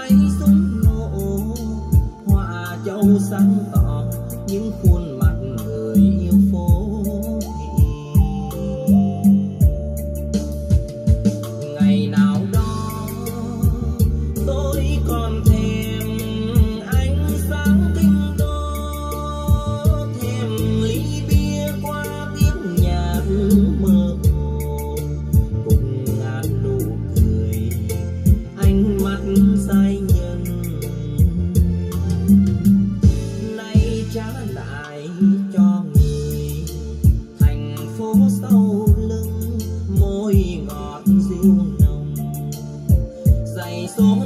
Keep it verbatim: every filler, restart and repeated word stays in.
tay súng nổ, họa châu sáng tỏ những khuôn mặt người yêu phố thị. Ngày nào đó tôi còn thèm ánh sáng kinh đô, thèm ly bia qua tiếng nhạc mơ hồ, cùng ngàn nụ cười ánh mắt say nhân. Nay trả lại cho người thành phố sau lưng, môi ngọt dịu nồng, dày số